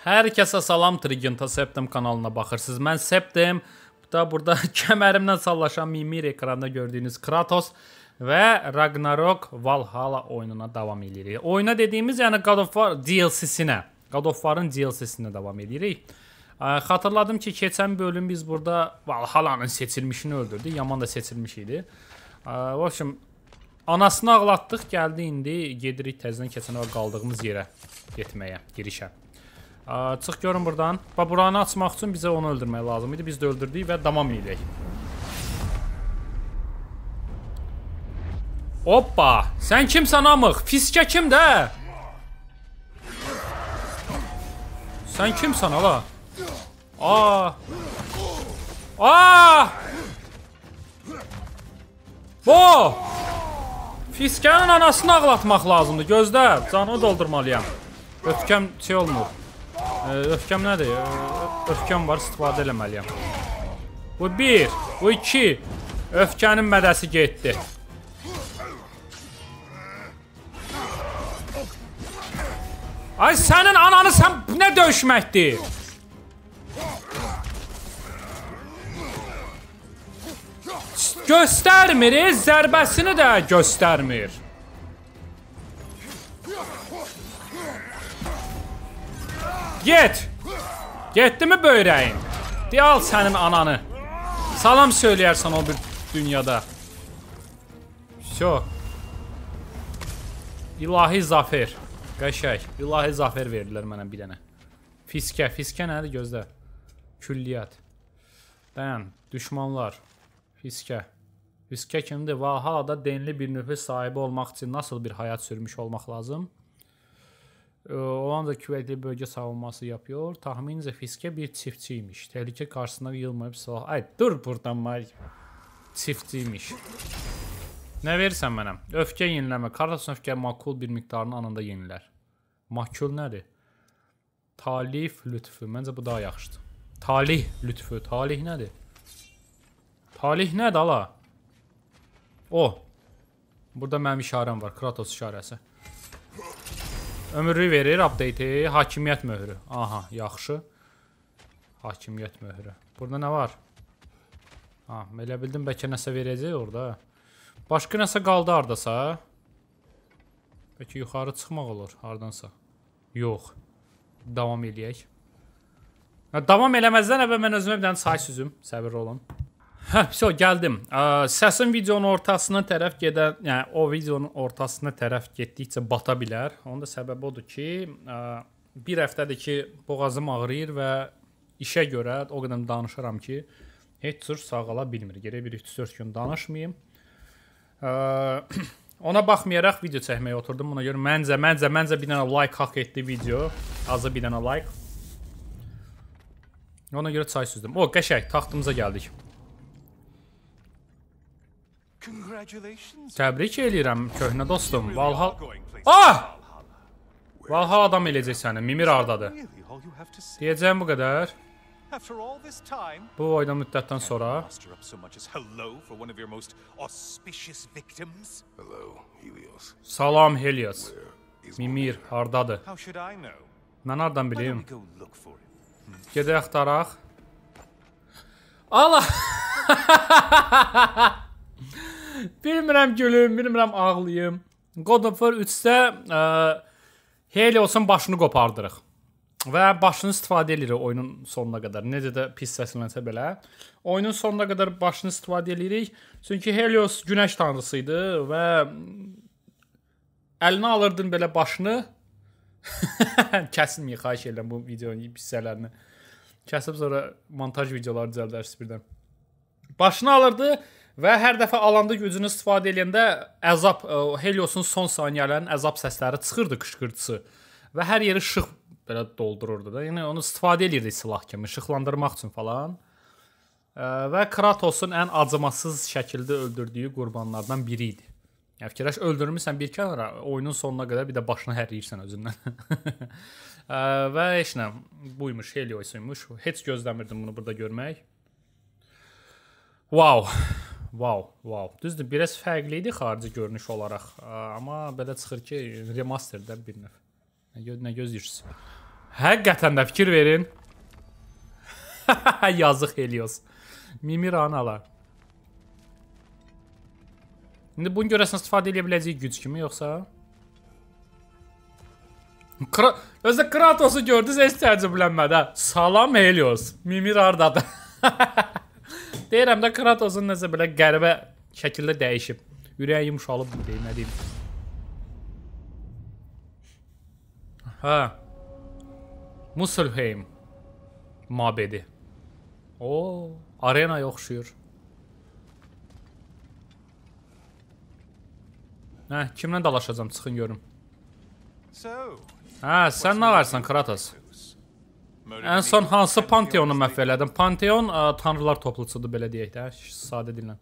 Hər kəsə salam, Trigenta Septim kanalına baxırsınız. Mən Septim. Burada kəmərimdən sallaşan Mimir ekranda gördüyünüz Kratos və Ragnarok Valhalla oyununa davam edirik. Oyuna dediyimiz, yəni God of War DLC-sinə, God of War'ın DLC-sinə davam edirik. Xatırladım ki, keçən bölüm biz burada Valhalla'nın seçilmişini öldürdük. Yaman da seçilmiş idi. Anasını ağlatdıq, gəldi indi gedirik təzədən keçən var qaldığımız yerə getməyə, girişə. Çıx görün buradan. Buranı açmaq üçün bizə onu öldürmək lazım idi. Biz də öldürdük və davam edək. Hoppa! Sən kimsən amıq? Fiskə kimdə? Sən kimsən ala? Bu! Fiskənin anasını ağlatmaq lazımdır. Gözlə, canını doldurmalıyam. Öfkəm şey olmur. Öfkəm nədir? Öfkəm var, istifadə eləməliyəm. Bu 1, bu 2. Öfkənin mədəsi getdi. Ay sənin ananı sən nə döyüşməkdir? Göstərmir, zərbəsini də göstərmir. Get! Getdi mi böyrəyin? Deyal sənin ananı. Salam söyləyərsən o bir dünyada. Şo. İlahi zafer. Qəşək. İlahi zafer verdilər mənə bir dənə. Fiskə. Fiskə nədir? Gözlə. Külliyyat. Dayan. Düşmanlar. Fiskə. Fiskə kimdir? Valhalla'da denli bir nüfus sahibi olmaq üçün nasıl bir həyat sürmüş olmaq lazım? Olan da küvətli bölgə savunması yapıyor. Tahmincə Fiskə bir çiftçiymiş. Təhlükə qarşısında yılmayıb silah. Ay dur buradan may. Çiftçiymiş. Nə verirsən mənə? Öfkə yeniləmə. Kratos öfkə makul bir miqdarının anında yenilər. Makul nədir? Talih lütfü. Məncə bu daha yaxşıdır. Talih lütfü. Talih nədir? Talih nədir ala? O. Burada mənim işarəm var. Kratos işarəsi. Ömürlü verir, update-i, hakimiyyət möhrü. Aha, yaxşı. Hakimiyyət möhrü. Burada nə var? Elə bildim, bəlkə nəsə verəcək orada. Başqa nəsə qaldı hardasa. Bəlkə yuxarı çıxmaq olur, hardansa. Yox. Davam eləyək. Davam eləməzdən əvvəl mən özümə bir dənə say süzüm. Səbirli olun. Hə, gəldim. Səsin videonun ortasına tərəf gedən, yəni o videonun ortasına tərəf getdikcə bata bilər. Onun da səbəbi odur ki, bir həftədir ki, boğazım ağrıyır və işə görə o qədər danışıram ki, heç cür sağala bilmir. Gərək bir 3-4 gün danışmayayım. Ona baxmayaraq video çəkməyə oturdum. Buna görə məncə bir dənə like haqq etdi video. Azı bir dənə like. Ona görə çay süzdüm. O, qəşək, taxtımıza gəldik. Təbrik eləyirəm, köhnə dostum. Valhalla adam eləyəcək səni. Mimir hardadır? Deyəcəyim bu qədər. Bu oydan müddətdən sonra. Salam Helios. Mimir hardadır? Mən hardan bileyim? Gedək axtaraq. Allah! Bilmirəm gülüm, bilmirəm ağlayım. God of War 3-də Helios'un başını qopardırıq. Və başını istifadə edirik oyunun sonuna qədər. Necə də pis səslənsə belə. Oyunun sonuna qədər başını istifadə edirik. Çünki Helios günəş tanrısıydı və əlinə alırdın belə başını. Kəsilməyək, xahiş edirəm bu videonun hissələrini. Kəsib sonra montaj videoları düzəldərsiniz birdən. Başını alırdı. Və hər dəfə alanda gücünü istifadə edəndə əzab, Helios'un son saniyələrinin əzab səsləri çıxırdı, qışqırtısı. Və hər yeri işıq belə doldururdu da. Yəni onu istifadə edirdi silah kimi, işıqlandırmaq üçün falan. Və Kratos'un ən acımasız şəkildə öldürdüyü qurbanlardan biri idi. Yəni fikirləş, öldürmüsən bir kənara, oyunun sonuna qədər bir də başını hərləyirsən özündən. Və heç nə, buymuş, Helios'uymuş. Heç gözləmirdim bunu burada görmək. Wow. Düzdür, biraz fərqli idi xarici görünüş olaraq. Amma belə çıxır ki, remasterdə bir növ. Nə gözləyirsiniz? Həqiqətən də fikir verin. Yazıq Helios. Mimir analar. İndi bunu görəsən istifadə edə biləcəyik güc kimi, yoxsa? Özdə Kratos'u gördünüz, heç təəccüblənmədi ha. Salam Helios. Mimir hardadır? Deyirəm də Kratos'un nəsə belə qəribə şəkildə dəyişib. Ürəyi yumuşalıb deyim, nə deyim. Hə. Muspelheim mabedi. Oo, arenaya oxşuyur. Hə, kimlə dalaşacağam, çıxın görüm. Hə, sən nə varsan Kratos? Ən son hansı Pantheon'u məhv elədin? Pantheon tanrılar toplusudur, belə deyək də, sadə dillə.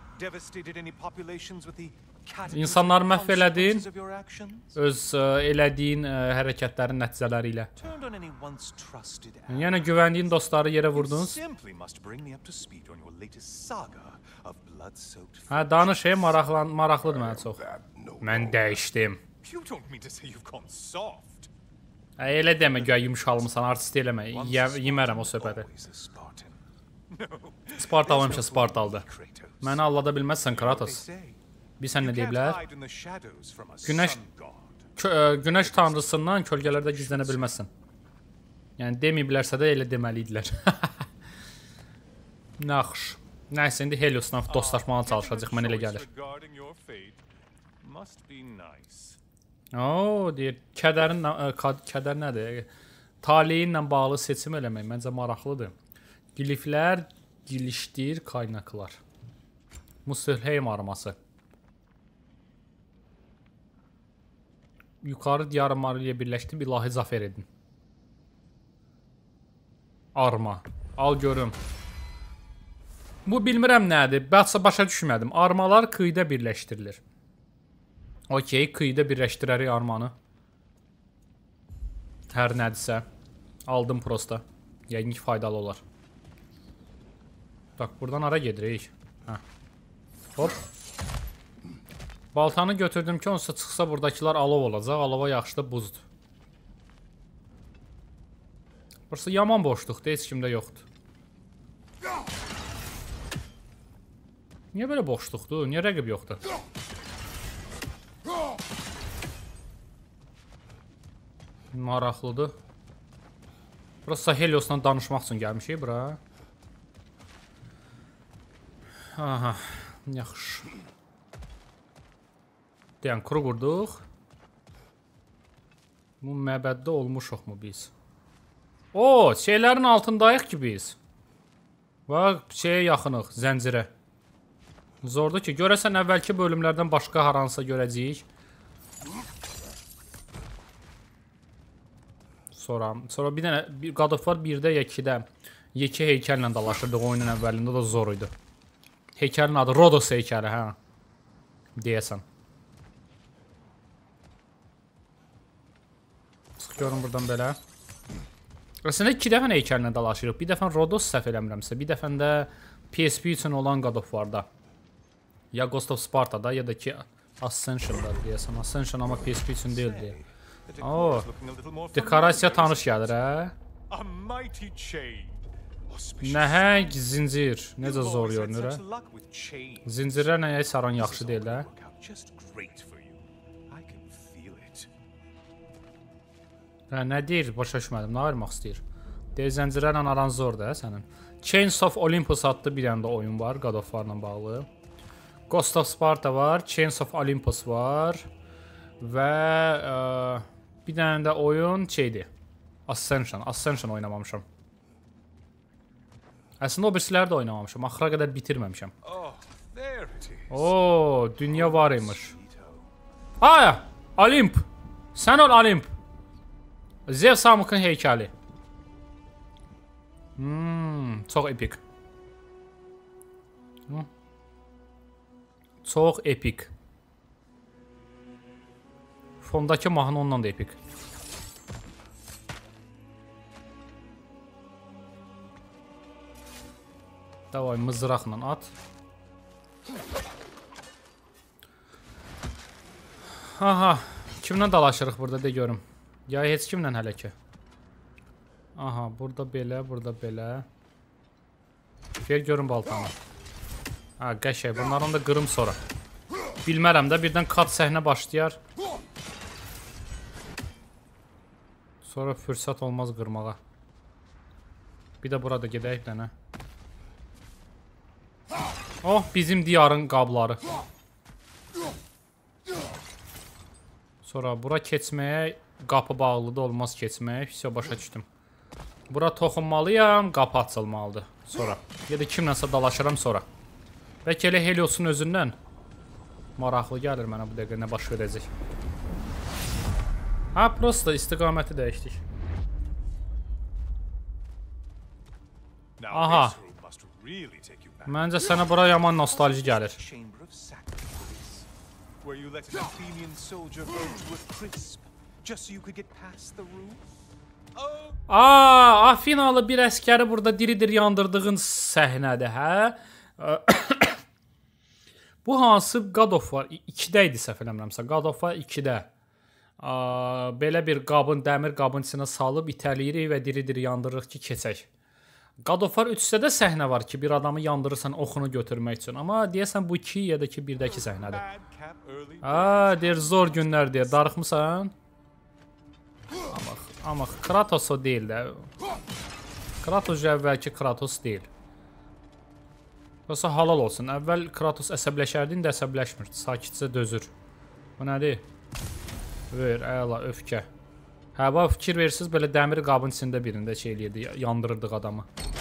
İnsanları məhv elədin, öz elədiyin hərəkətlərin nəticələri ilə. Yəni güvəndiyin dostları yerə vurdunuz. Hə, danış, maraqlıdır mənə çox. Mən dəyişdim. Elə demə, göyə yumuşalmısan, artist eləmə, yemərəm o söhbəti. Spartal həmişə Spartaldır. Məni allada bilməzsən, Kratos. Bilsən nə deyiblər? Günəş tanrısından kölgələrdə gizlənə bilməzsən. Yəni deməyiblərsə də elə deməliydilər. Naxş. Nəysə, indi Helios'la dostlaşmağa çalışacaq, mən elə gəlir. Oo, deyir, kədər nədir? Taleyinlə bağlı seçim eləmək məncə maraqlıdır. Gliflər, gilişdir, qaynaqlar. Muspelheim arması. Yukarı diyarımarı ilə birləşdirib ilahi zafer edin. Arma. Al görüm. Bu bilmirəm nədir. Başa düşmədim. Armalar qıyıda birləşdirilir. Okey, qıyıda birləşdirərik armanı. Hər nədirsə. Aldım prosta. Yəqin ki faydalı olar. Bak, buradan ara gedirik. Hə. Hop. Baltanı götürdüm ki, onsa çıxsa buradakılar alov olacaq. Alova yaxşı da buzdur. Burası yaman boşluqdur, heç kimdə yoxdur. Niyə belə boşluqdur? Niyə rəqib yoxdur? Maraqlıdır. Burası Helios'la danışmaq üçün gəlmişik bura. Aha, yaxşı. Deyən, kuru qurduq. Bu məbəddə olmuşuq mu biz? O, şeylərin altındayıq ki biz. Bax, şeyə yaxınıq, zəncirə. Zordur ki, görəsən əvvəlki bölümlərdən başqa haransa görəcəyik. Sonra bir dənə God of War 1-də ya 2-də yekə heykəllə dalaşırdıq oyunun əvvəlində, da zor idi. Heykəlin adı Rodos heykəli, hə. Deyəsən. Çıx görün buradan belə. Aslında 2 dəfə heykəlinə dalaşırıq. Bir dəfə Rodos səhv eləmirəmsə, bir dəfə də PSP üçün olan God of War-da. Ya Ghost of Sparta'da ya da ki Ascension'da deyəsən. Ascension amma PSP üçün deyildi. Oo, dekorasiya tanış gəlir, hə? Nəhəng zincir. Necə zor görünür, hə? Zincirlərlə yay saran yaxşı deyil, hə? Hə, nə deyir? Başa düşmədim. Nə ayırmaq istəyir? Deyir, zəncirlərlə aran zordur, hə, sənin? Chains of Olympus adlı bir dənə də oyun var, God of War-la bağlı. Ghost of Sparta var, Chains of Olympus var və bir dənə də oyun şeydir, Ascension oynamamışam. Əslində o birisiləri də oynamamışam, axıra qədər bitirməmişəm. Oo, dünya var imiş. Aya, Olimp, sən ol Olimp. Zeus Amuk'un heykəli. Çox epik. Çox epik. Fondakı mahnı ondan da epik. Davay, mızraqla at. Aha, kimlə dalaşırıq burada, de görüm. Ya heç kimlə hələ ki. Aha, burada belə, burada belə. Ver görün baltanı. Ha, qəşəng. Bunların da qırım sonra. Bilmərəm də, birdən kat səhnə başlayar. Sonra fürsət olmaz qırmağa. Bir də burada gedək dənə. Oh, bizim diyarın qabları. Sonra bura keçməyə qapı bağlıdır, olmaz keçməyə. Все, başa düşdüm. Bura toxunmalıyam, qapı açılmalıdır. Sonra. Ya da kimlənsə dalaşıram sonra. Bəlkə elə Helios'un özündən. Maraqlı gəlir mənə bu dəqiqə nə baş verəcək. Ha, prosta istiqaməti dəyişdik. Aha. Məncə sənə bura yaman nostalji gəlir. Aa, Afinalı bir əskəri burada diri-diri yandırdığın səhnədir, hə? Bu hansı God of War 2-də idi səhv eləmirəmsə. God of War 2-də. Belə bir qabın, dəmir qabın içinə salıb itəliyirik və diri-diri yandırırıq ki, keçək. God of War 3-də də səhnə var ki, bir adamı yandırırsan oxunu götürmək üçün. Amma deyəsən bu 2 ya da ki, 1-dəki səhnədir. Deyir, zor günlər deyir. Darıxmısan? Amma Kratos o deyil də. Kratos əvvəlki Kratos deyil. Yoxsa halal olsun. Əvvəl Kratos əsəbləşərdi, indi əsəbləşmir. Sakitcə dözür. Bu nədir? Ver, əla, öfkə. Hə, bax, fikir versiniz, belə dəmir qabın içində birində şey eləyirdi, yandırırdıq adamı.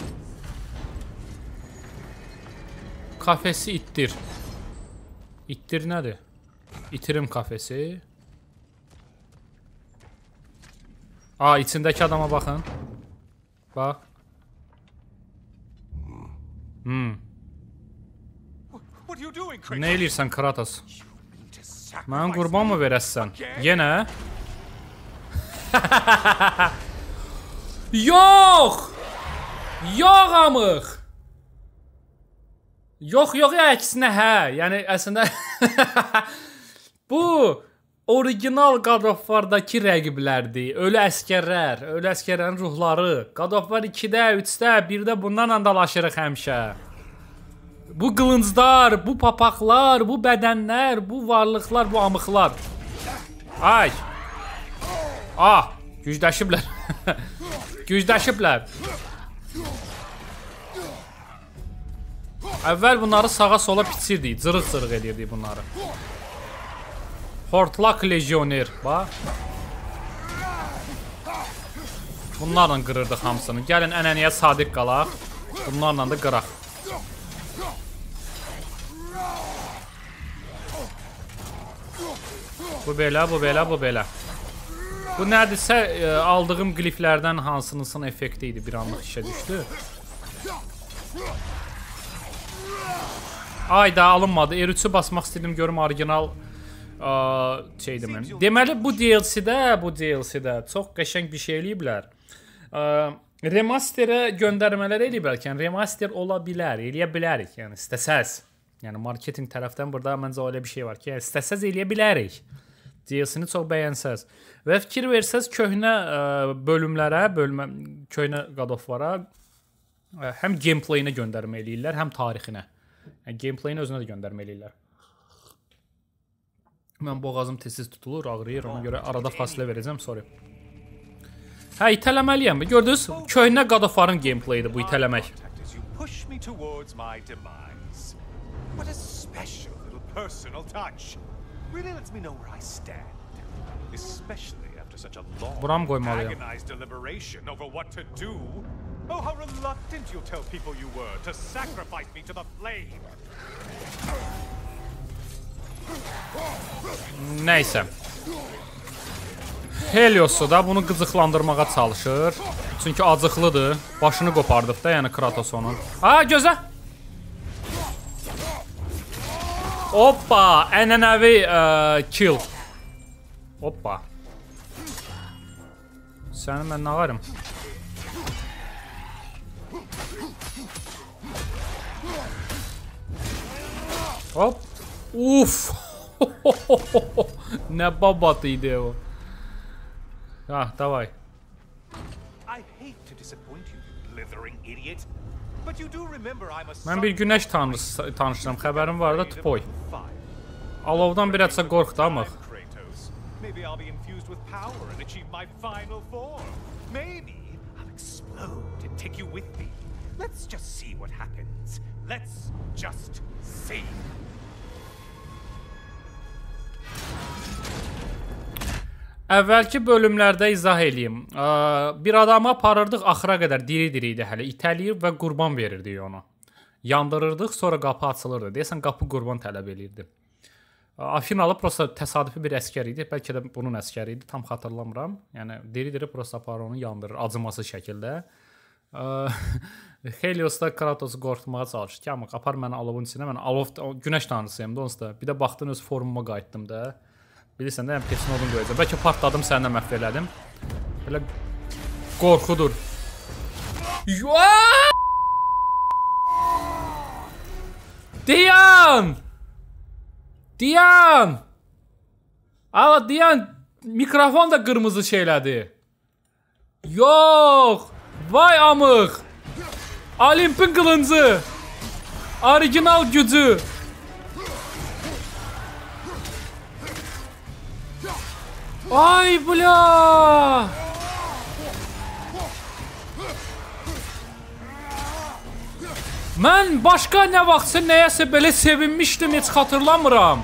Kafesi ittir. İttir nədir? İtirim kafesi. Aa, içindəki adama baxın. Bax. Nə eləyirsən Kratos? Mən qurban mı verəsən? Yenə? Yox! Yox amıq! Yox, əksinə hə. Yəni, əslində... Bu... Original God of War-dakı rəqiblərdir. Ölü əskərlərin ruhları. God of War 2-də, 3-də, 1-də bunlarla dalaşırıq həmişə. Bu qılınclar, bu papaqlar, bu bədənlər, bu varlıqlar, bu amıqlar. Ay! Ah! Gücləşiblər. Gücləşiblər. Əvvəl bunları sağa sola piçirdik. Cırıq-cırıq edirdik bunları. Hortlaq legioner, bax. Bunlarla qırırdıq hamısını. Gəlin ənənəyə sadiq qalaq. Bunlarla da qıraq. Bu belə, bu belə, bu belə. Bu nədirsə aldığım gliflərdən hansınısın effekti idi. Bir anlıq işə düşdü. Ayda alınmadı. R3'ü basmaq istədim görüm orijinal şeydir mən. Deməli bu DLC-də çox qəşəng bir şey eləyiblər. Remasterə göndərmələr eləyiblər ki, remaster ola bilər, eləyə bilərik. Yəni istəsəz. Yəni marketinq tərəfdən burada məncə elə bir şey var ki, istəsəz eləyə bilərik. DLC-ni çox bəyənsəz. Və fikir versəz köhnə bölümlərə, köhnə God of War-a həm gameplayinə göndərmə eləyirlər, həm tarixinə. Yəni gameplayini özünə də göndərmə eləyirlər. Mən boğazım tez-tez tutulur, ağrıyır, ona görə arada fasilə verəcəm, sorry. Hə, itələməliyəm. Gördünüz, köhnə God of War-ın gameplayidir bu itələmək. Buram qoymalıyam. Oh, how reluctant you tell people you were to sacrifice me to the flame. Nəysə. Helios'u da bunu qızıqlandırmağa çalışır. Çünki acıqlıdır. Başını qopardıq da, yəni Kratos onun. Ha, gözə. Hoppa, ənənəvi kill. Hoppa. Səni mən nə varım? Hop. Uf. Ne babatıydı o. Ah, davay. I hate to Mən bir günəş tanışıram, xəbərim var da Tupoy. Alovdan bir ətsə qorxdamıq. Maybe I'll be infused with power and achieve my final form. Maybe I'll explode and take you with me. Let's just see what happens. Let's just see. Əvvəlki bölümlərdə izah eləyim. Bir adamı aparırdıq, axıra qədər diri-diri idi hələ. İtəliyib və qurban verirdik onu. Yandırırdıq, sonra qapı açılırdı. Deyəsən, qapı qurban tələb eləyirdi. Afinalı prosta təsadüfi bir əskər idi. Bəlkə də bunun əskəri idi, tam xatırlamıram. Yəni, diri-diri prosta aparır onu yandırır, acımasız şəkildə. Helios da Kratosu qorxutmağa çalışır ki, amma apar məni alovun içinə. Mən alov, günəş tanrısıyım da onsuz da. Bir də baxdın, öz formuma qayıtdım da. Bilirsən də, peçin odun qoyacaq. Bəlkə partladım, səni də məhv elədim. Belə qorxudur. Dayan! Dayan! Ala, dayan! Mikrofon da qırmızı şeylədi. Yox! Vay amıq! Olimpin qılıncı! Original gücü! Ay bля! Mən başqa nə vaxtsa nəyəsə belə sevinmişdim, heç xatırlamıram.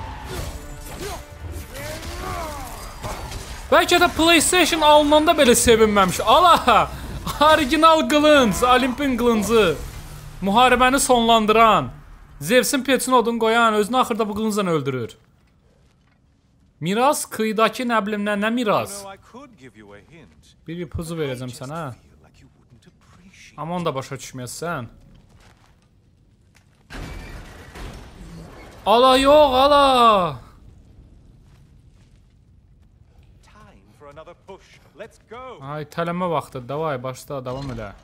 Bəlkə də PlayStation alınanda belə sevinməmiş. Ala! Original qılınc, Olimpin qılıncı. Müharibəni sonlandıran. Zevsin peçin odun qoyan, özünü axırda bu qılıncla öldürür. Miras kıyıdakı nə bilim nə miras? Bir ipucu verəcəm sənə. Amma onu da başa düşməyəsən. Ala yox, ala. Ay, tələmə vaxtı. Davay, başla, davam elə.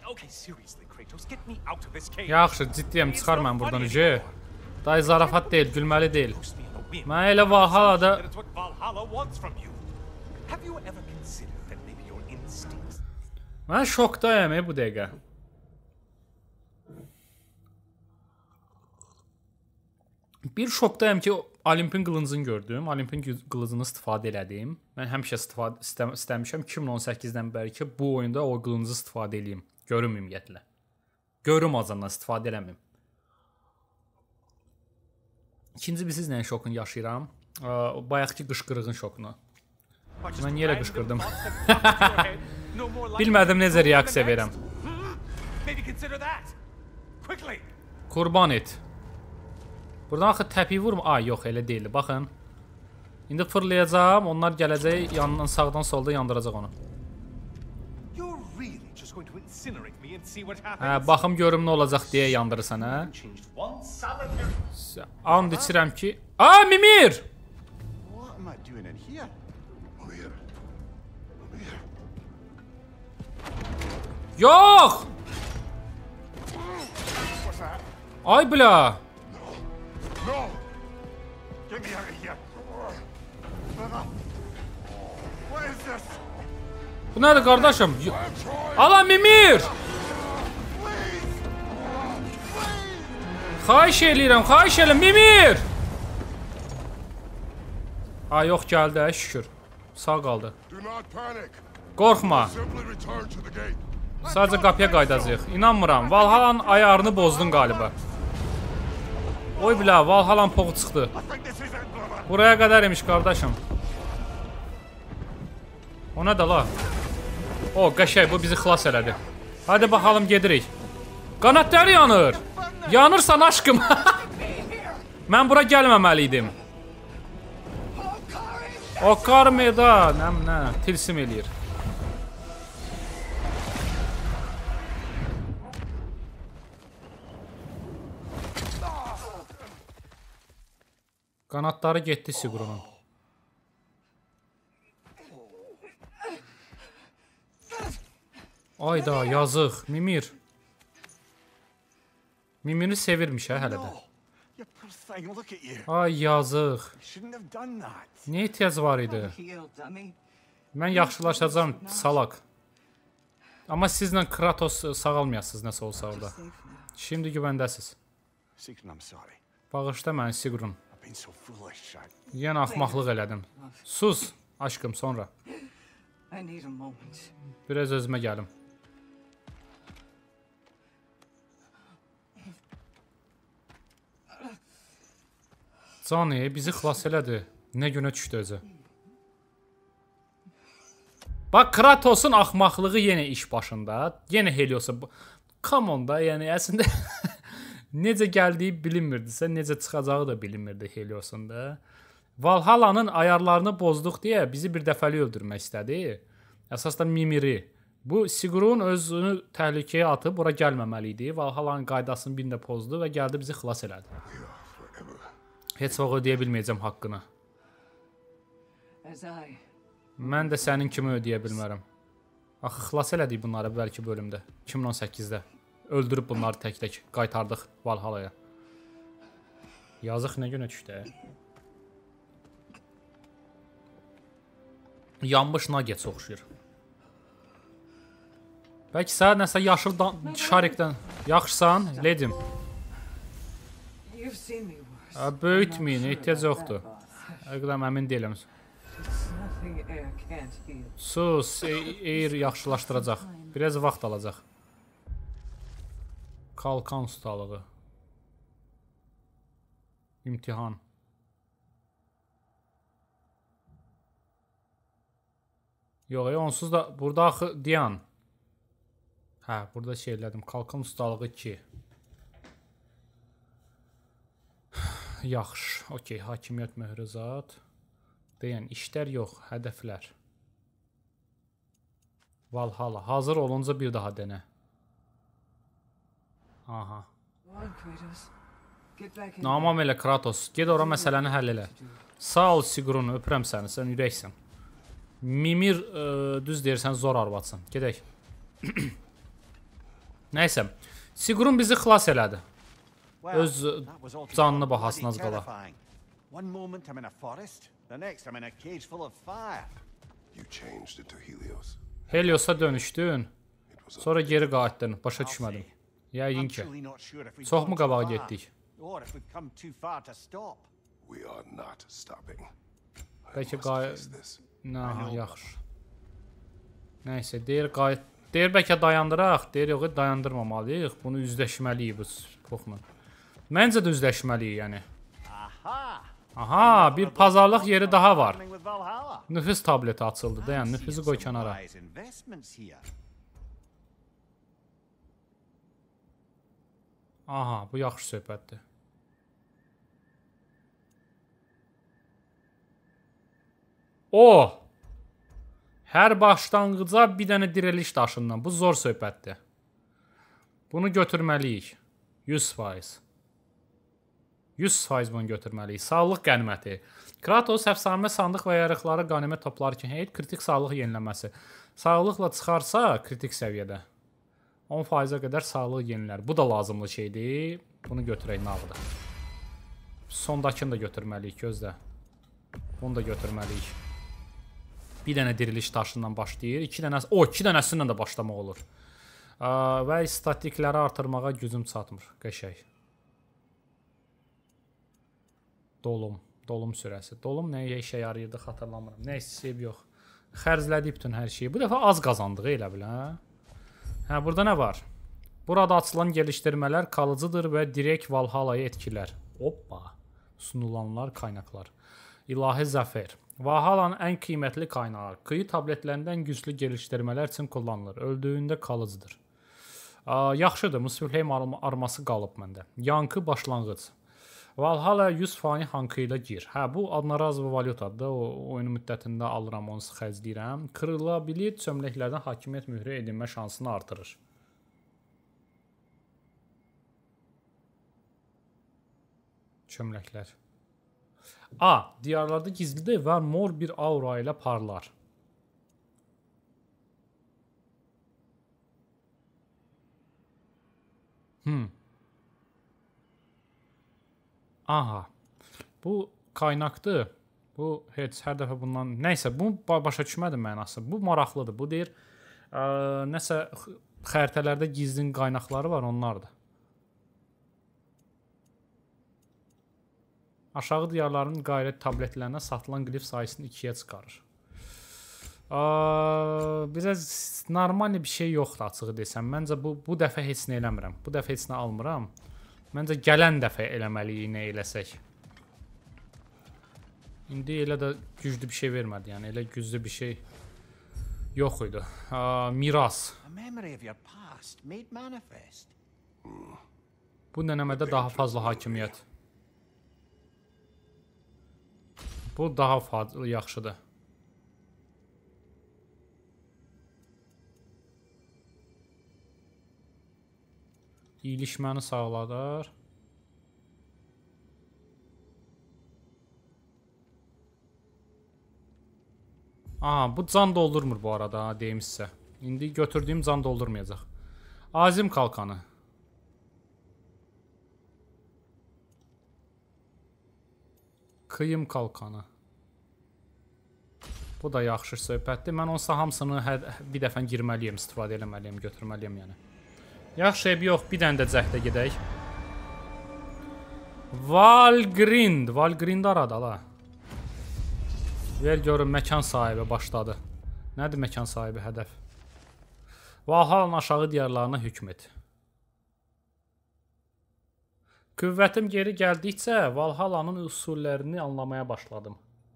Yaxşı, ciddiyəm, çıxar mən buradan ücə. Day zarafat deyil, gülməli deyil. Mən elə Valhalla'da... Mən şokdayım bu dəqiqə. Bir şokdayım ki, Olimpin qılıncını gördüm. Olimpin qılıncını istifadə elədim. Mən həmişə istəmişəm 2018-dən bəri ki, bu oyunda o qılıncı istifadə eləyim. Görüm ümumiyyətlə. Görüm azından istifadə eləməyim. İkinci bir siz nəyin şokunu yaşayıram? Bayaqki qışqırığın şokunu. Mən niyə elə qışqırdım? Bilmədim necə reaksiya verəm. Qurban et. Buradan axı təpiyi vurma. Ay, yox, elə deyil. Baxın. İndi fırlayacağım. Onlar gələcək, yanından sağdan solda yandıracaq onu. Baxım görüm nə olacaq deyə yandırırsan, hə? And içirəm ki... Aa, Mimir! Yox! Ay, bля! Bu nədir qardaşım? Ala, Mimir! Xahiş eləyirəm, xahiş eləyirəm, Mimir! Ay, yox, gəldi, şükür. Sağ qaldı. Qorxma. Sadəcə qapıya qaydacaq. İnanmıram, Valhalla'nın ayarını bozdun qaliba. Oy bilə, Valhalla'nın poğu çıxdı. Buraya qədər imiş qardaşım. O nə də la? O, qəşəy, bu bizi xilas elədi. Hadi baxalım, gedirik. Qanatları yanır. Yanırsan aşkım. Mən bura gəlməməliydim. O karmeda, nə, tilsim eləyir. Qanatları getdi Sigurunun. Ayda, yazıq, Mimir. Mimir'i sevirmiş, hə, hələ də. Ay, yazıq. Nə ehtiyac var idi? Mən yaxşılaşacağım, salak. Amma sizlə Kratos sağalmayasınız, nəsə olsa orada. Şimdi güvəndəsiz. Sigrun, I'm sorry. Bağışla məni Sigrun. I've been so foolish. Yenə axmaqlıq elədim. Sus, aşkım, sonra. I need a moment. Biraz özümə gəlim. Cani, bizi xilas elədi. Nə günə düşdü özü. Bax, Kratos'un axmaqlığı yenə iş başında. Yenə Helios'a... Come on da, yəni əslində... necə gəldiyi bilinmirdisə, necə çıxacağı da bilinmirdi Helios'un da. Valhalla'nın ayarlarını bozduq deyə bizi bir dəfəli öldürmək istədi. Əsasda Mimir'i. Bu Sigrun özünü təhlükəyə atıb bura gəlməməli idi. Valhalla'nın qaydasını birində pozdu və gəldi bizi xilas elədi. Heç vaxt ödəyə bilməyəcəm haqqını. Mən də sənin kimi ödəyə bilmərəm. Axı, xilas elədik bunları bəlkə bölümdə. 2018-də. Öldürüb bunları tək-tək qaytardıq Valhalla'ya. Yazıq nə günə düşdü? Yanmış Nuggets oxşuyur. Bəlkə sən nəsə yaşıl şarikdən yaxşısan, ledim. Böyütməyin, ehtiyac yoxdur. Əqdəm əmin deyiləm. Sus, eğir yaxşılaşdıracaq. Biraz vaxt alacaq. Kalkan ustalığı. İmtihan. Yox, onsuz da burada axı Diyan. Hə, burada şeylədim. Kalkan ustalığı 2. Yaxşı, okey. Hakimiyyət möhrü zat. Deyən, işlər yox, hədəflər. Valhalla. Hazır olunca bir daha denə. Aha. Namam elə Kratos. Ged ora məsələni həll elə. Sağ ol Sigrun, öpürəm səni, sən ürəksən. Mimir, düz deyirsən, zor arvadsın. Gedək. Nəysə, Sigrun bizi xilas elədi. Öz canlı bahasına az qala. One moment I'm in a forest, the next I'm in a cage full of fire. You changed into Helios. Helios'a dönüşdün. Sonra geri qayıtdın. Başa düşmədim. Yəqin ki. Çox mu qabağa getdik? Or if we've come too far to stop. We are not stopping. Bəlkə Nə, yaxşı. Nəysə, deyir qayıt. Deyir bəlkə dayandıraq. Deyir yox, dayandırmamalıyıq. Bunu üzləşməliyik bu poxla. Məncə də üzləşməliyik, yəni. Aha, bir pazarlıq yeri daha var. Nüfus tableti açıldı. Dayan, nüfusu qoy kənara. Aha, bu yaxşı söhbətdir. O! Hər başlanğıca bir dənə diriliş daşından. Bu zor söhbətdir. Bunu götürməliyik. 100%. 100% bunu götürməliyik. Sağlıq qəniməti. Kratos əfsanə sandıq və yarıqları qənimət toplarkən heyət kritik sağlıq yeniləməsi. Sağlıqla çıxarsa kritik səviyyədə 10%-ə qədər sağlıq yenilər. Bu da lazımlı şeydir. Bunu götürək nağıda. Sondakını da götürməliyik, gözlə. Bunu da götürməliyik. Bir dənə diriliş daşından başlayır. 2 dənəsindən də başlamaq olur. Və statikləri artırmağa gücüm çatmır. Qəşəng. Dolum sürəsi. Dolum nəyə işə yarayırdı xatırlamıram. Nə istəyib yox. Xərclədik bütün hər şeyi. Bu dəfə az qazandığı elə bil, hə? Hə, burada nə var? Burada açılan gelişdirmələr kalıcıdır və direkt Valhalla'yı etkilər. Hoppa. Sunulanlar, qaynaqlar. İlahi zəfər. Valhalla'nın ən qiymətli kaynağı. Qıyı tabletlərindən güclü gelişdirmələr üçün kullanılır. Öldüyündə kalıcıdır. Yaxşıdır. Muspelheim arması qalıb məndə. Yankı başlanğıc. Valhalla 100 fani hankı ilə gir. Hə, bu adnaraz və valyutadır da. O oyunun müddətində alıram, onu xərcləyirəm. Kırıla bilir, çömləklərdən hakimiyyət mührə edilmə şansını artırır. Çömləklər. Diyarlarda gizlidir və mor bir aura ilə parlar. Aha. Bu qaynaqdır. Bu heç hər dəfə bundan... Nəysə, bu başa düşmədim mənası. Bu maraqlıdır. Bu deyir, nəsə xəritələrdə gizlin qaynaqları var, onlardır. Aşağı diyarların qayrət tabletlərinə satılan qlif sayısını 2-yə çıxarır. Biraz normal bir şey yoxdur açığı desəm. Məncə bu dəfə heç nə eləmirəm. Bu dəfə heç nə almıram. Məncə gələn dəfə eləməliyik nə eləsək. İndi elə də güclü bir şey vermədi. Yəni elə güclü bir şey yox idi. Miras. Bu nənəmədə daha fazla hakimiyyət. Bu daha fazla yaxşıdır. İyilişməni sağladar. Aha, bu can doldurmur bu arada, deyim sizə. İndi götürdüyüm can doldurmayacaq. Azim kalkanı. Kıyım kalkanı. Bu da yaxşı söhbətdir. Mən onsa hamısını bir dəfə girməliyim, istifadə eləməliyim, götürməliyim yəni. Yaxşı, yox, bir dənə də cəhdə gedək. Valgrind. Valgrind arada la. Ver görün, məkan sahibi başladı. Nədir məkan sahibi hədəf? Valhalın aşağı diyarlarına hükm et. Qüvvətim geri gəldikcə Valhallanın usullərini anlamaya başladım.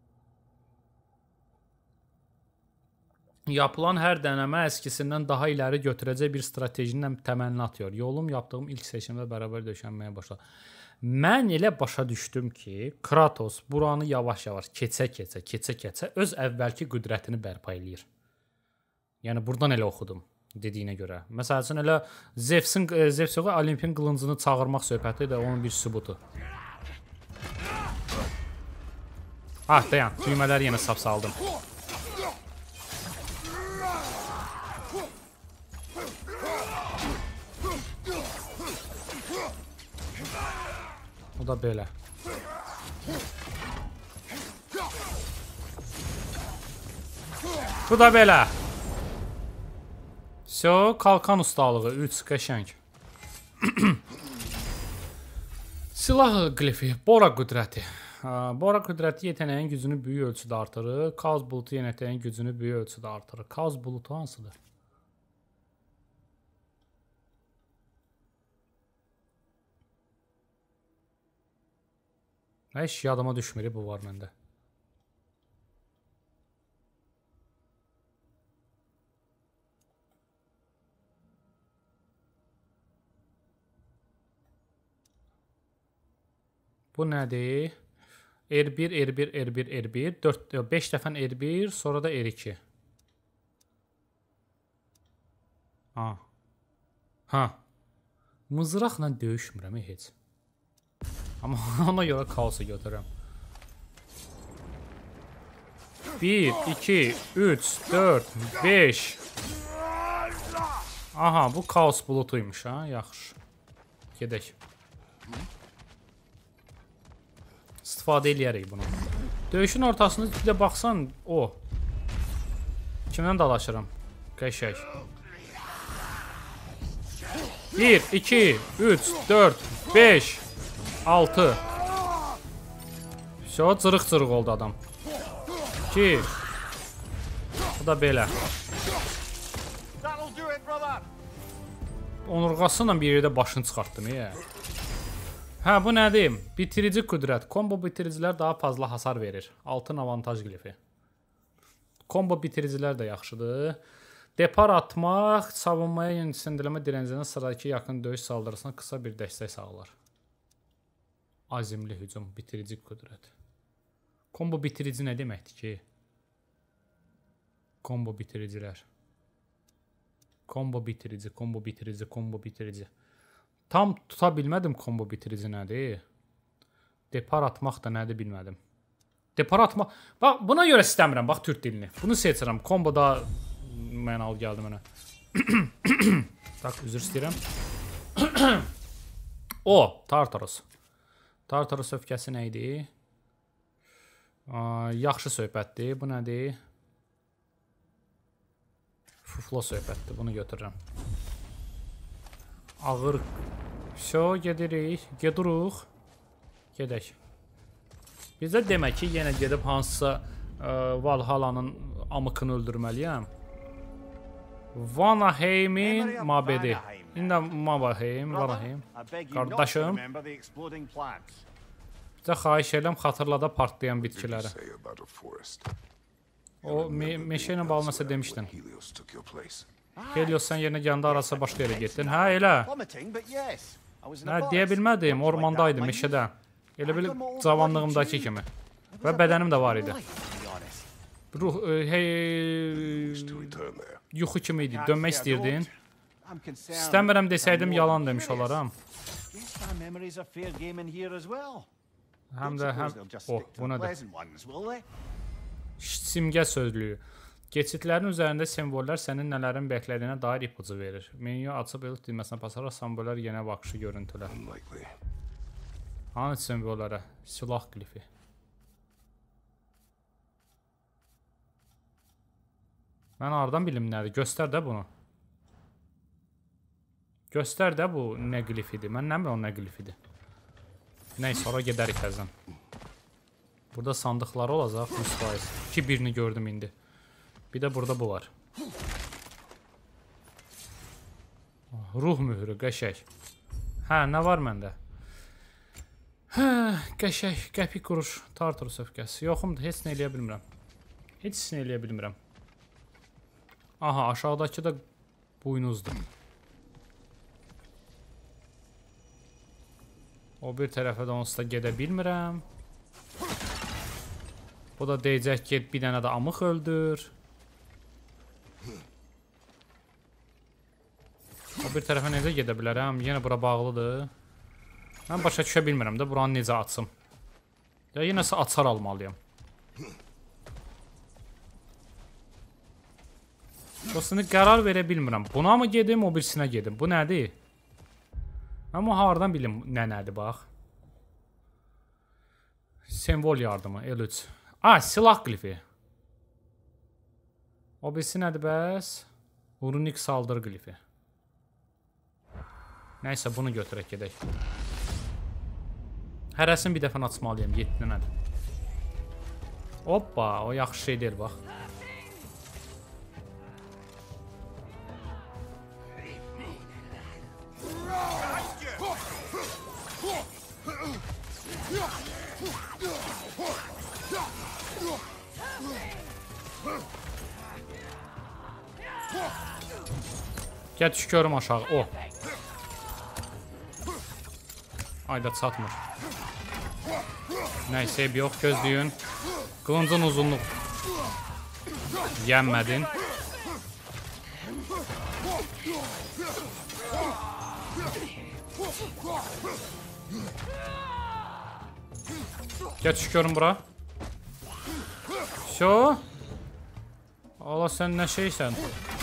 Yapılan hər dənəmə əskisindən daha iləri götürəcək bir stratejinlə təməlini atıyor. Yolum yaptığım ilk seçimlə bərabər döşənməyə başladı. Mən elə başa düşdüm ki, Kratos buranı yavaş-yavaş keçə-keçə öz əvvəlki qüdrətini bərpa eləyir. Yəni buradan elə oxudum dediyinə görə. Məsəl üçün elə Zevsin Olimpin qılıncını çağırmaq söhbəti də onun bir sübutu. Ah, dayan, düymələri yenə sap saldım. O da belə. Bu da belə. Kalkan ustalığı 3 qəşəng. Silah qlifi, Bora qüdrəti. Bora qüdrəti yeteneğin gücünü böyük ölçüdə artırır. Kaos bulutu yeteneğin gücünü böyük ölçüdə artırır. Kaos bulutu hansıdır? Heç yadıma düşmür, bu var məndə. Bu nədir? R1, R1, R1, R1, 5 dəfən R1, sonra da R2. Ha. Mızraqla döyüşmürəm heç. Amma ona görə kaosu götürürəm. 1, 2, 3, 4, 5. Aha, bu kaos bulutuymuş ha, yaxşı. Gedək. İstifadə eləyərik bunu. Döyüşün ortasını bir də baxsan, o. Kimdən dalaşıram? Qəşək. 1, 2, 3, 4, 5, 6. Cırıq-cırıq oldu adam. 2. Bu da belə. Onurğasıyla bir yerdə başını çıxartdım. Hə, bu nədir? Bitirici qüdrət. Kombo bitiricilər daha fazla hasar verir. Altın avantaj glifi. Kombo bitiricilər də yaxşıdır. Depar atmaq, savunmaya yönləndirmə direncinə sıradakı yaxın döyüş saldırısına qısa bir dəstək sağlar. Azimli hücum, bitirici qüdrət. Kombo bitirici nə deməkdir ki? Kombo bitiricilər. Kombo bitirici, kombo bitirici, kombo bitirici. Tam tuta bilmədim kombo bitirici nədir? Depar atmaq da nədir bilmədim. Depar atmaq... Bax, buna görə istəmirəm, bax, türk dilini. Bunu seçirəm. Kombo da mənalı gəldi mənə. Tak, üzr istəyirəm. O, Tartaros. Tartaros öfkəsi nə idi? Yaxşı söhbətdir. Bu nədir? Fuflo söhbətdir. Bunu götürürəm. Ağır. Gedirik. Gedirik. Gedək. Bizə demək ki, yenə gedib hansısa Valhallanın amıkını öldürməliyəm. Vanaheimin mabedi. İndi Mavaheim, Vanaheim. Qardaşım, bizə xahiş edirəm xatırlada partlayan bitkiləri. O meşə ilə bağlı nəsə demişdin. Helios sən yerinə gəndə arası başqa yerə getdin. Hə, elə. Hə, deyə bilmədim, ormandaydım, meşədə. Elə bil cavanlığımdakı kimi. Və bədənim də var idi. Ruh, yuxu kimi idi, dönmək istəyirdin. İstəmirəm desəydim, yalan demiş olaram. Həm də, bu nədir? Simgə sözlüyü. Keçidlərin üzərində simvollar sənin nələrin bəklədiyinə dair ipucu verir. Menyu açıb el düyməsinə basaraq simvollar yenə baxışı görüntülər. Hanı simvollara? Silah glifi. Mən hardan bilim nədir? Göstər də bunu. Göstər də bu nə glifidir. Mən nə biləm o nə glifidir. Neyse, ora gedərik təzdən. Burada sandıqları olacaq 100%. Ki birini gördüm indi. Bir də burada bu var. Ruh mührü, qəşək. Hə, nə var məndə? Hə, qəşək, qəpik quruş, tartar söfkəsi. Yoxumdur, heç nə eləyə bilmirəm. Heç nə eləyə bilmirəm. Aha, aşağıdakı da buynuzdur. O bir tərəfə də onsuz da gedə bilmirəm. Bu da deyəcək ki, bir dənə də amıq öldür. O bir tərəfə necə gedə bilərəm? Yenə bura bağlıdır. Mən başa düşə bilmirəm də buranı necə açım. Ya yenəsə açar almalıyam. Dostunu qərar verə bilmirəm. Buna mı gedim, o birisinə gedim? Bu nədir? Amma hardan bilim nədir, bax. Sembol yardımı, L3. Silah glifi. O birisi nədir bəs? Runik saldırı glifi. Nəysə, bunu götürək gedək. Hərəsini bir dəfə açmalıyam, 7 nədir? Hoppa, o yaxşı şey deyil, bax. Gəl düşükörüm aşağı, o. Ayda çatmır. Nəysə, yox, gözləyin. Qılıncın uzunluq. Yənmədin. Gəl düşükörüm bura. Şo. Allah, sən nə şeysən?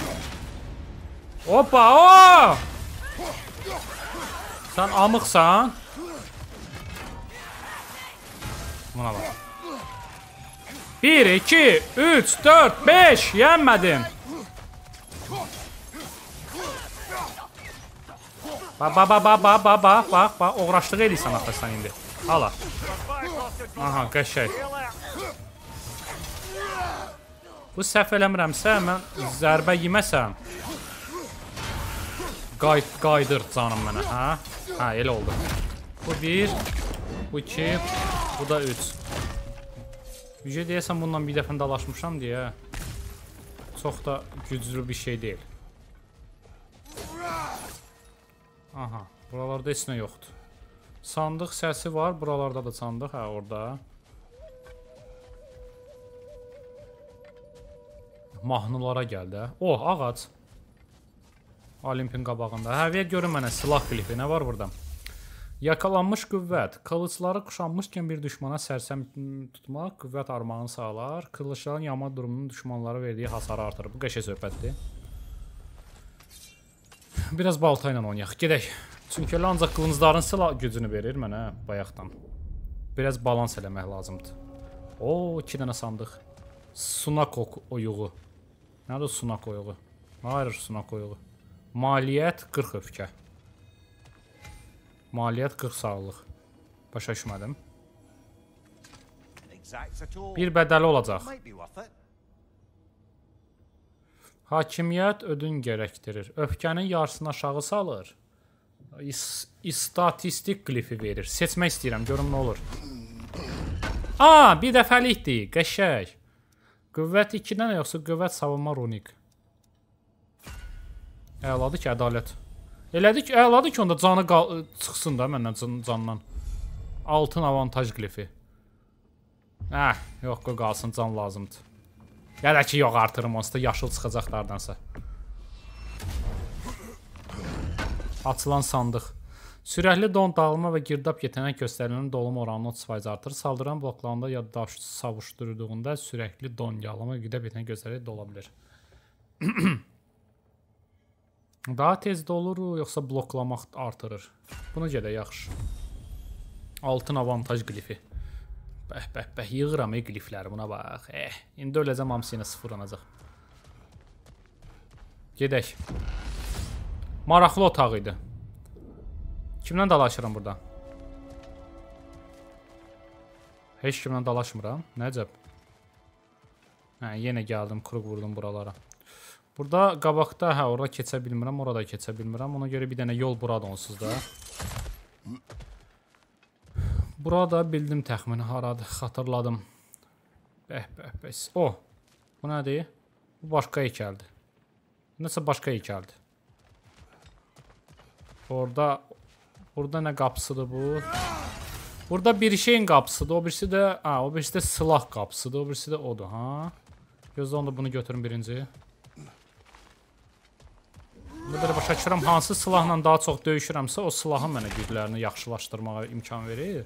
Hoppa, o! Sən amıqsan. Buna bax. 1, 2, 3, 4, 5. Yənmədin. Bax. Uğraşlıq eləyirsən axı sən indi. Hala. Aha, qəşək. Bu səhv eləmirəmsə, mən zərbə yeməsəm qaydır canım mənə, hə? Hə, elə oldu. Bu 1, bu 2, bu da 3. Yüce deyəsən bundan bir dəfən dalaşmışam deyə çox da güclü bir şey deyil. Aha, buralarda heç nə yoxdur. Sandıq səsi var, buralarda da sandıq, hə, orada. Mahnılara gəldi, hə. Oh, ağac. Olimpin qabağında. Hə, ver görün mənə silah glifi, nə var burada? Yakalanmış qüvvət. Qılıçları quşanmışkən bir düşmana sərsəm tutmaq qüvvət armağını sağlar. Qılıçların yağma durumunun düşmanlara verdiyi hasarı artırır. Bu qəşəng söhbətdir. Biraz balta ilə oynayaq. Gedək. Çünki ancaq qılıncların silah gücünü verir mənə bayaqdan. Biraz balans eləmək lazımdır. Oo, 2 dənə sandıq. Sunak oyuğu. Nədir sunak oyuğu? Hayır, sunak oyuğu. Maliyyət 40 öfkə. Maliyyət 40 sağlıq. Başa düşmədim. exact at all. Bir bədəli olacaq. Might be worth it. Hakimiyyət ödün gərəkdirir. Öfkənin yarısını aşağı salır. İstatistik glifi verir. Seçmək istəyirəm, görüm nə olur. Aa, bir dəfəlikdir. Qəşəng. Qüvvət 2-dən yoxsa qüvvət savunma runik. Əladır ki, ədalət. Elədik, əladır ki, onda canı çıxsın da məndən candan. Altın avantaj glifi. Yox, qoy qalsın, can lazımdır. Ya da ki, yox, artırım onsuz da yaşıl çıxacaqlardansa. Açılan sandıq. Sürəkli don dağılma və girdab yetənək göstərilən dolum oranını 30% artır. Saldıran bloklarında yaddaş savuşdurduğunda sürəkli don yağlama və girdab yetənək göstərilən dola bilir. Daha tez dolur, yoxsa bloklamaq artırır. Bunu gedə yaxşı. Altın avantaj glifi. Bəh, yığıram glifləri, buna bax. İndi öləcəm, hamısı yenə sıfırlanacaq. Gedək. Maraqlı otaq idi. Kimlə dalaşıram burada? Heç kimlə dalaşmıram. Nəcəb? Yenə gəldim, kruq vurdum buralara. Burada qabaqda, orada keçə bilmirəm, orada keçə bilmirəm. Ona görə bir dənə yol burada onsuz da. Burada bildim təxmini haradır, xatırladım. Bəh. Bu nədir? Bu başqa heykəldir. Nəsə başqa heykəldir. Burada nə qapısıdır bu? Burada bir şeyin qapısıdır, o birisi də silah qapısıdır, o birisi də odur, ha? Gözlə onda bunu götürün birinci. Burada başa düşürəm, hansı silahla daha çox döyüşürəmsə, o silahın mənə güclərini yaxşılaşdırmağa imkan verir.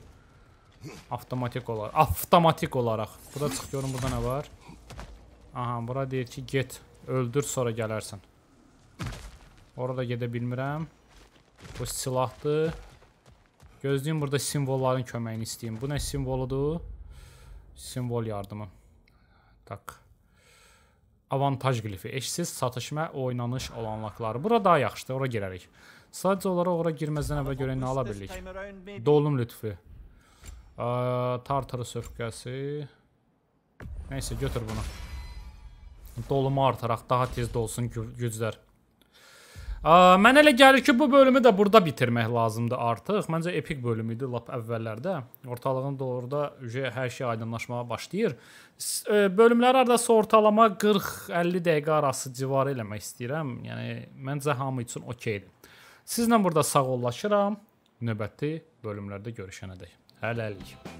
Avtomatik olaraq. Burada çıx görün, burada nə var? Aha, bura deyir ki, get, öldür, sonra gələrsən. Orada gedə bilmirəm. Bu silahdır. Gözləyim, burada simvolların köməyini istəyim. Bu nə simvoludur? Simvol yardımı. Tak. Avantaj glifi. Eşsiz satışma, oynanış olanlıqları. Bura daha yaxşıdır, ora girərik. Sadəcə olaraq ora girməzdən əvvəl görək nə ala bilirik. Dolum lütfü. Tartarı söfqəsi. Neyse, götür bunu. Dolumu artıraq, daha tez dolsun güclər. Mən elə gəlir ki, bu bölümü də burada bitirmək lazımdır artıq. Məncə epik bölüm idi lap əvvəllərdə. Ortalığın doğruda hər şey aydınlaşmağa başlayır. Bölümləri aradası ortalama 40-50 dəqiqə arası civarı eləmək istəyirəm. Yəni, məncə hamı üçün okeydir. Sizlə burada sağollaşıram. Növbəti bölümlərdə görüşənədək. Hələlik.